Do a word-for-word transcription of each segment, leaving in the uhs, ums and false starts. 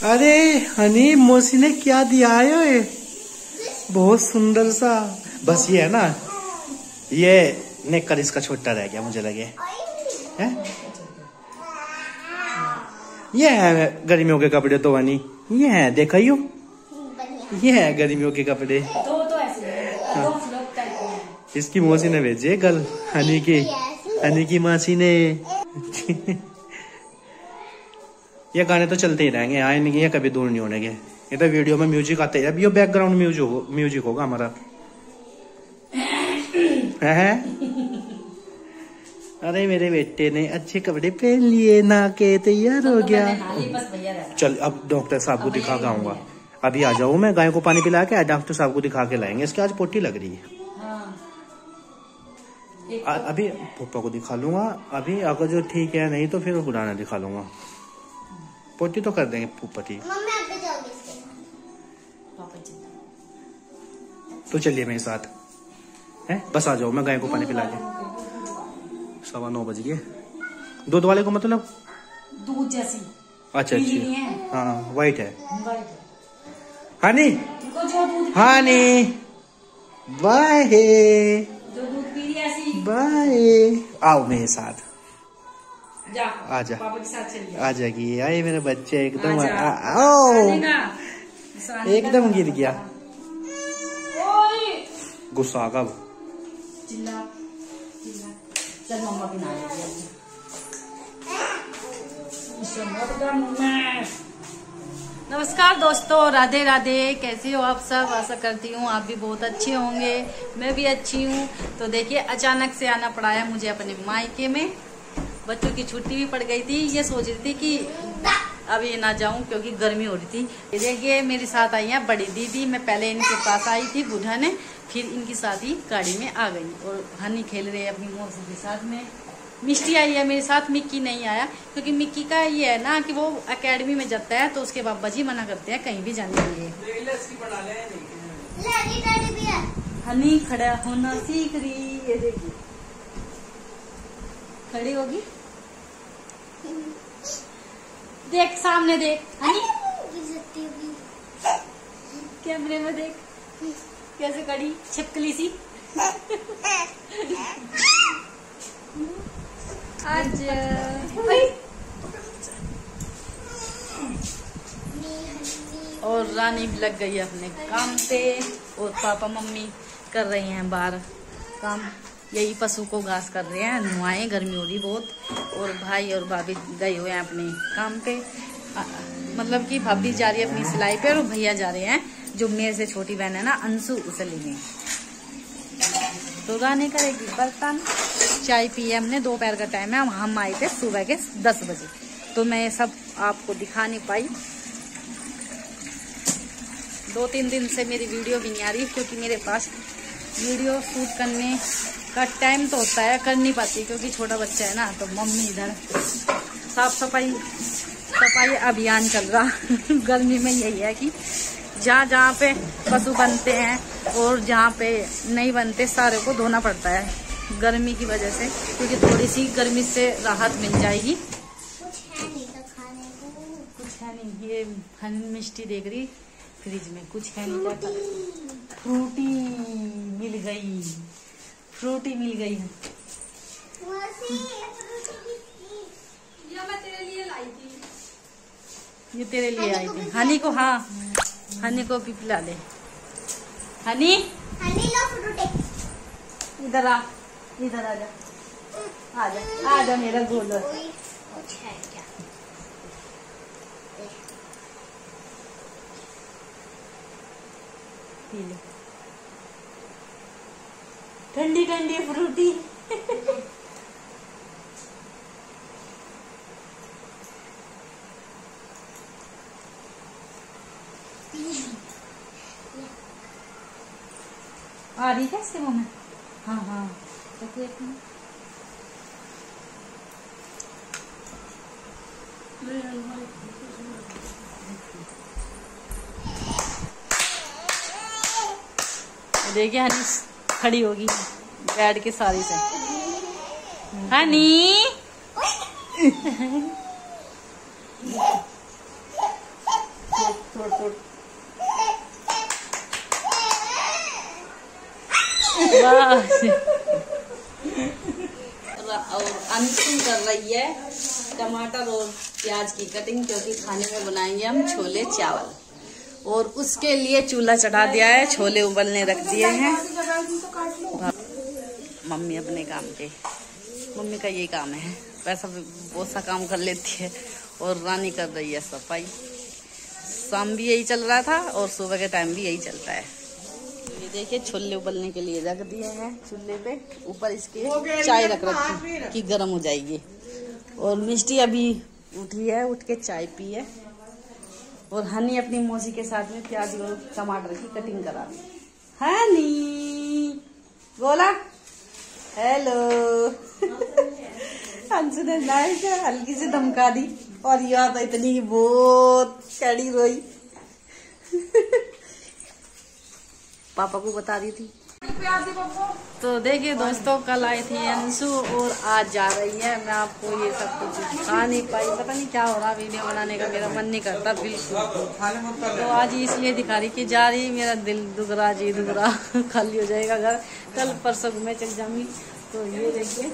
अरे हनी, मौसी ने क्या दिया है? बहुत सुंदर सा। बस ये है ना, ये नेकर इसका छोटा रह गया मुझे लगे है? ये है गर्मियों के कपड़े तो हनी, ये है देखा यू, ये है गर्मियों के कपड़े। दो तो ऐसे हैं, दो फ्लॉप टाइप के हैं। इसकी मौसी ने भेजे कल, हनी की हनी की मासी ने। ये गाने तो चलते ही रहेंगे, आए नहीं है कभी दूर नहीं होने के। ये तो वीडियो में म्यूजिक आते हैं, अभी ये बैकग्राउंड म्यूजिक हो, म्यूजिक होगा हमारा। है? अरे मेरे बेटे ने अच्छे कपड़े पहन लिए, ना के तैयार हो गया। चल अब डॉक्टर साहब को दिखा के आऊंगा। अभी आ जाऊँ मैं, गाय को पानी पिला के डॉक्टर साहब को दिखा के लाएंगे। इसकी आज पोटी लग रही है। आ, अभी पप्पा को दिखा लूंगा। अभी अगर जो ठीक है, नहीं तो फिर बुढ़ाना दिखा लूंगा। पोटी तो कर देंगे पप्पा ठीक। तो चलिए मेरे साथ है, बस आ जाओ, मैं गाय को पानी पिला के। सवा नौ बज गए। दूध वाले को मतलब दूध जैसी। अच्छा अच्छा, हाँ वाइट है। हनी हनी बाय, जो दूध पी रही ऐसी बाय। आओ मेरे साथ, जा आजा, पापा के साथ चलिए। आ जाएगी। आए मेरे बच्चे एकदम, आओ एकदम गिर गया। गुस्सा कब? चिल्ला चिल्ला। चल मम्मा भी ना ले। नमस्कार दोस्तों, राधे राधे। कैसे हो आप सब? आशा करती हूँ आप भी बहुत अच्छे होंगे, मैं भी अच्छी हूँ। तो देखिए, अचानक से आना पड़ा है मुझे अपने मायके में। बच्चों की छुट्टी भी पड़ गई थी। ये सोच रही थी कि अभी ना जाऊं क्योंकि गर्मी हो रही थी। देखिए मेरे साथ आई है बड़ी दीदी। मैं पहले इनके पास आई थी बुढ़ा ने, फिर इनकी शादी गाड़ी में आ गई। और हनी खेल रहे हैं अपनी मौसी के साथ में। मिष्टी आई है मेरे साथ, मिक्की नहीं आया क्योंकि मिक्की का ये है ना कि वो एकेडमी में जाता है, तो उसके बाबा जी मना करते हैं कहीं भी जाने के लिए। हनी खड़ा होना सीख रही, ये देखिए खड़ी होगी। देख सामने देख हनी, कैमरे में देख कैसे खड़ी छिपकली सी। आज और रानी भी लग गई है अपने काम पे, और पापा मम्मी कर रही हैं बाहर काम। यही पशु को घास कर रहे हैं, नुआए, गर्मी हो रही बहुत। और भाई और भाभी गए हुए हैं अपने काम पे। आ, मतलब कि भाभी जा रही है अपनी सिलाई पे, और भैया जा रहे हैं, जो मेरे से छोटी बहन है ना अंशु, उसे लेने। तो रानी करेगी बर्तन। चाय पिए हमने, दोपहर का टाइम है। हम आए थे सुबह के दस बजे, तो मैं सब आपको दिखा नहीं पाई। दो तीन दिन से मेरी वीडियो भी नहीं आ रही क्योंकि मेरे पास वीडियो शूट करने का टाइम तो होता है, कर नहीं पाती क्योंकि छोटा बच्चा है ना। तो मम्मी इधर साफ सफाई सफाई अभियान चल रहा। गर्मी में यही है कि जहाँ जहाँ पे पशु बनते हैं और जहाँ पे नहीं बनते सारे को धोना पड़ता है गर्मी की वजह से, क्योंकि थोड़ी सी गर्मी से राहत मिल जाएगी। कुछ है नहीं। ये हनी मिष्टी देख रही फ्रिज में, कुछ है नहीं। क्या कर, फ्रूटी मिल गई, फ्रूटी मिल गई है। ये मैं तेरे लिए लाई थी, ये तेरे लिए आई थी। हनी को, हाँ हनी को भी पिला दे। हनी हनी लो फ्रूटी। इधर आ, इधर आ जा, आ जा, आ जा मेरा गोलर। पी ले ठंडी ठंडी फ्रूटी। आ रही है इसके मुंह में? हाँ हाँ, तो देखिए हनी खड़ी होगी बैठ के सारी से। हनी और अंशु कर रही है टमाटर और प्याज की कटिंग, क्योंकि खाने में बनाएंगे हम छोले चावल। और उसके लिए चूल्हा चढ़ा दिया है, छोले उबलने रख दिए हैं। मम्मी अपने काम पे, मम्मी का यही काम है, वैसा बहुत सा काम कर लेती है। और रानी कर रही है सफाई। शाम भी यही चल रहा था और सुबह के टाइम भी यही चलता है। ये देखिए छोले उबलने के लिए रख दिए हैं चूल्हे पे, ऊपर इसके चाय रख रखी कि गर्म हो जाएगी। और मिष्टी अभी उठी है, उठ के चाय पी है। और हनी अपनी मौसी के साथ में प्याज और टमाटर की कटिंग करा रही। हनी बोला हेलो। अंशु ने नाइस हल्की से धमका दी और यह तो इतनी बहुत कड़ी रोई। पापा को बता रही थी। तो देखिए दोस्तों, कल आई थी अंशु और आज जा रही है। मैं आपको ये सब कुछ दिखा नहीं पाई, पता नहीं क्या हो रहा, वीडियो बनाने का मेरा मन नहीं करता बिल्कुल। तो आज इसलिए दिखा रही कि जा रही, मेरा दिल दुख रहा, जी दुख रहा, खाली हो जाएगा घर। कल परसों घूमे चल जाऊंगी। तो ये देखिए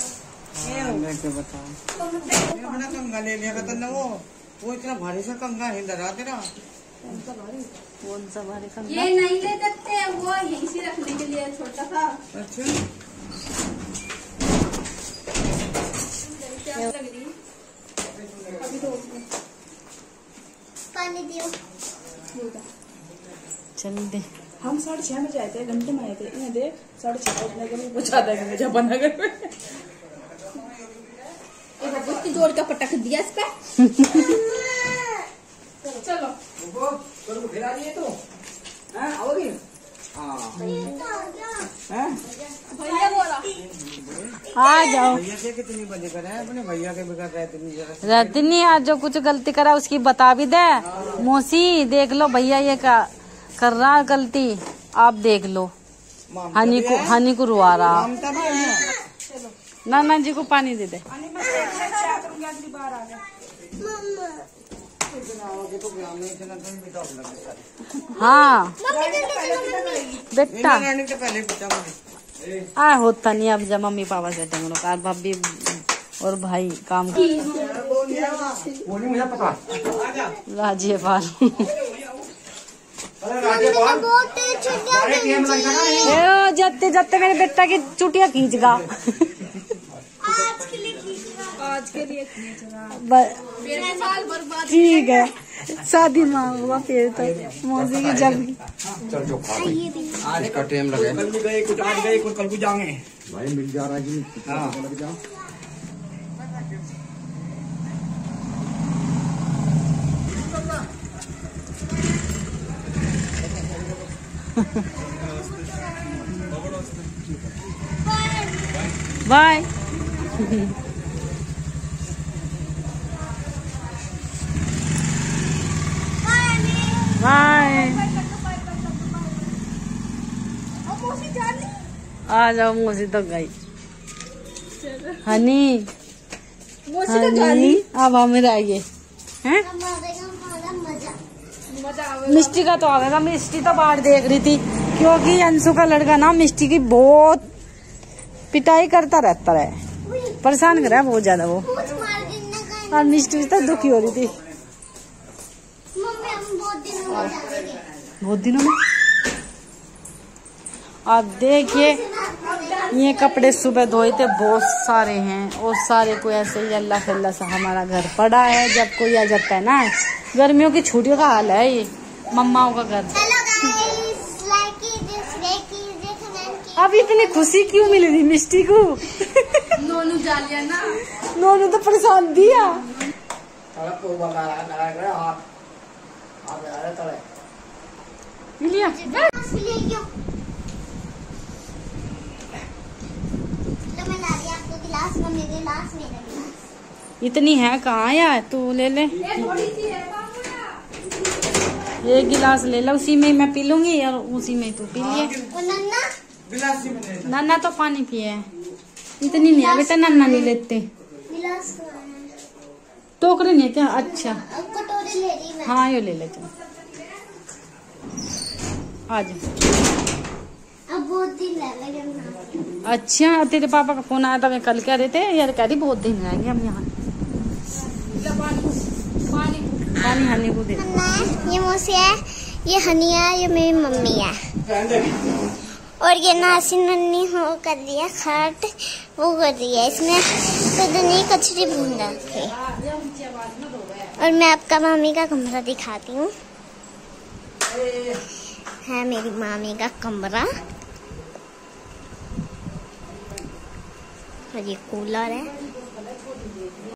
कंगा ले लिया था वो वो इतना भारी सा कंगा है डरा तेरा। कौन सा भारी कंगा? ये नहीं ले सकते, वो यहीं से रखने के लिए छोटा सा। अच्छा क्या लग रही? अभी तो पानी दियो। चल दे। हम साढ़े छह में जाए थे, घंटे में आए थे। इन्हें दे साढ़े छह बजने के लिए पहुंचा देंगे मुझे बना कर। एक जोड़ का पटक दिया इस पे। चलो तो खिला दिए तो हैं आओगी। हाँ भैया बोला आ जाओ। भैया के कितनी बजे कर रहे हैं, अपने भैया के बिगड़ रहे थे। रजनी आज जो कुछ गलती करा उसकी बता भी दे। मौसी देख लो भैया ये का कर रहा गलती, आप देख लो। हनी को हनी को रुआ रहा। नाना जी को पानी दे दे। हाँ बेटा आ होता नहीं। अब जब मम्मी पापा से टेंगो भाभी और भाई काम राज्यपाल जाते जाते मेरे बेटा की चुटिया खींचगा। आज के लिए साल बर्बाद। ठीक है, शादी माँ हुआ फिर तो मौसी की जब चल जो खा आज इसका टाइम लगे। कल भी गए कुछ, आज गए कुछ, कल को जाएंगे भाई। मिल जा रहा जी। हाँ लग जाओ। बाय। बाय। आ जाओ, मौसी तो गई। हनी हनी अब हमें आइए हैं। मिष्टी का तो आ गया। मिष्टी तो बाहर देख रही थी, क्योंकि अंशु का लड़का ना मिष्टी की बहुत पिटाई करता रहता है, परेशान कर रहा है बहुत ज्यादा वो। और मिष्टी तो दुखी हो रही थी बहुत दिनों में। अब देखिए ये कपड़े सुबह धोए थे, बहुत सारे हैं। और सारे को ऐसे ही अल्लाह फल्ला सा हमारा घर पड़ा है। जब कोई आ जाता है ना, गर्मियों की छुट्टियों का हाल है ये, मम्माओं का घर। अब इतनी खुशी क्यों मिली थी मिष्टी को? नोनू जा लिया ना। नोनू तो परेशान दिया। लिया इतनी है कहाँ यार, तू ले ले एक गिलास ले लो, उसी में मैं पी लूंगी और उसी में तू पी लिए। नन्ना तो पानी पिए है, इतनी नहीं है बेटा, नन्ना नहीं लेते। टोकरे नहीं क्या? अच्छा हाँ यो ले ले। आज अब बहुत दिन लगे। अच्छा, तेरे पापा का फोन आया था, मैं कल कह रहे थे यार, कह रही बहुत दिन रहेंगे हम यहाँ। पानी हनी को दे। ये मौसी है, ये हनी है, ये मेरी मम्मी है। और ये नासी नन्नी हो कर दिया खाट, वो कर दिया इसमें कदनी कचरी भून रखी। और मैं आपका मामी का कमरा दिखाती हूँ। है मेरी मामी का कमरा, और ये कूलर है।